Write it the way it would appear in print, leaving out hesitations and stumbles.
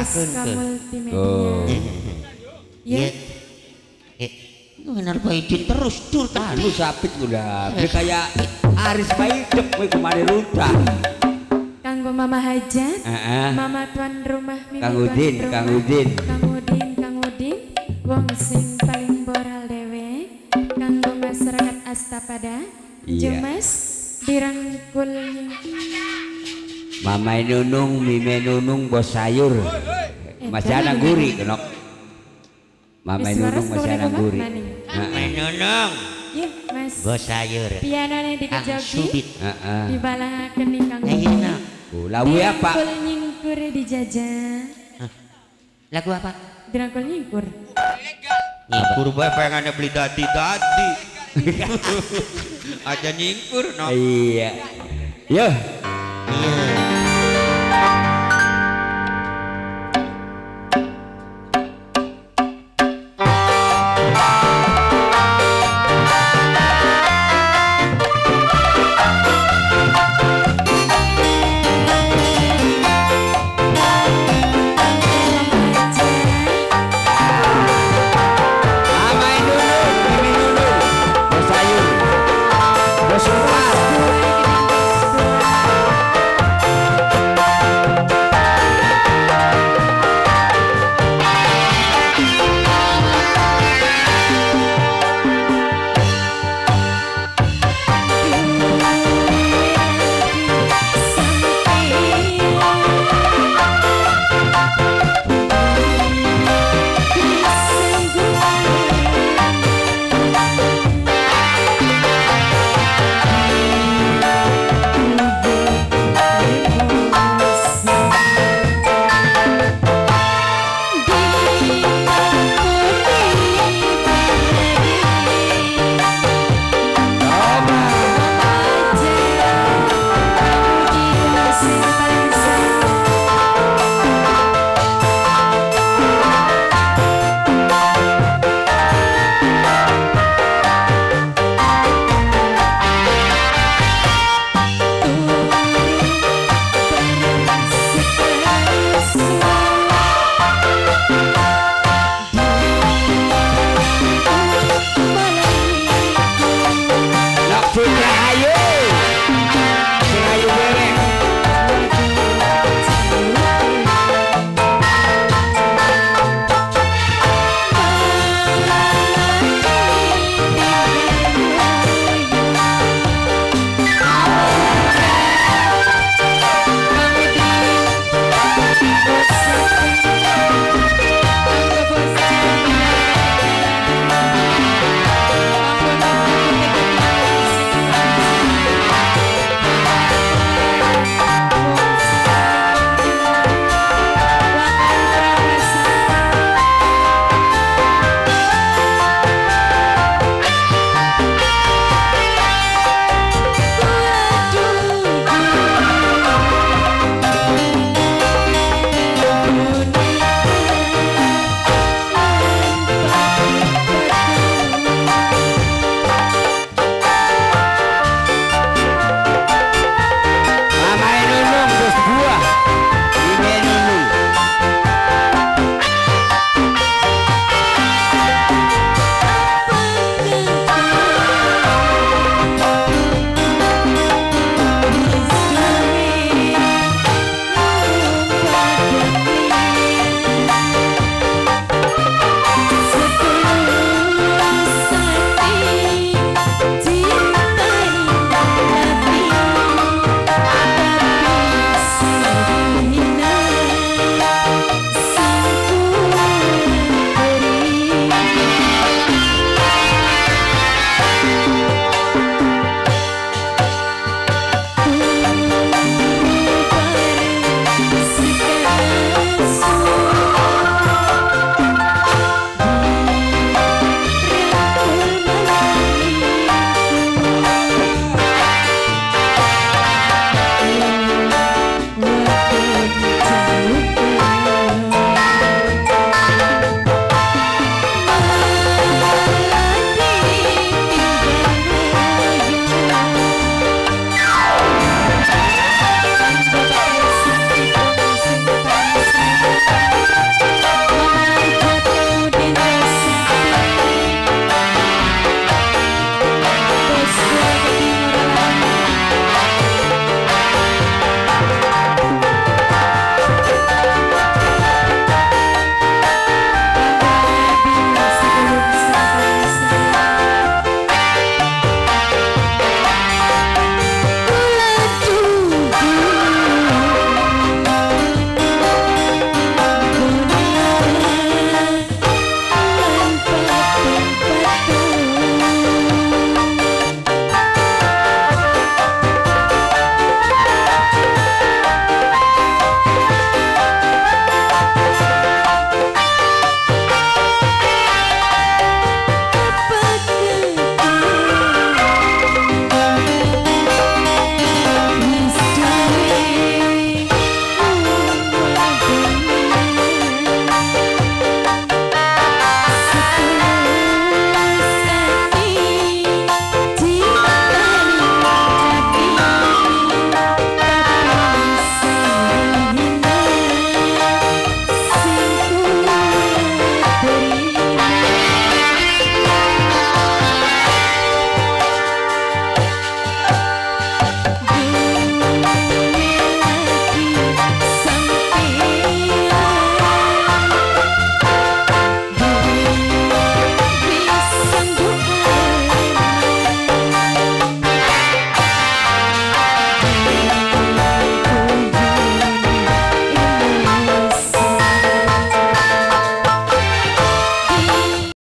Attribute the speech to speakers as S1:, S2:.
S1: Aska Multimedia.
S2: Oh.
S1: Ya.
S3: Kenapa izin terus dur
S2: Anu sapit udah. Dia kayak Aris Baidek kowe kemari runtah.
S1: Kanggo Mama Hajat,
S2: Heeh.
S1: Mama tuan rumah, Mimi
S2: Kang
S1: tuan
S2: Udin,
S1: rumah,
S2: Kang Udin.
S1: Kang Udin, wong sing paling boral dewe, kanggo masyarakat Astapada,
S2: Iya.
S1: Jumas dirangkul.
S2: Mama Nunung, Mime Nunung, bos sayur. Masih ada guri kenok. Mama Nunung masih ada guri.
S3: Menunung
S1: Ya, Mas.
S3: bos sayur
S1: Pianone
S3: Kang
S1: dikejoki,
S3: Subit
S2: Heeh.
S1: dibalahaken ning Kang
S3: Ayo
S1: Udin.
S3: nak
S2: Lagu apa?
S1: Dirangkul nyingkur dijajah.
S3: lagu apa
S1: Dirangkul nyingkur.
S3: nyingkur bae pengen beli dati aja nyingkur no
S2: Iya. Yo.
S3: iya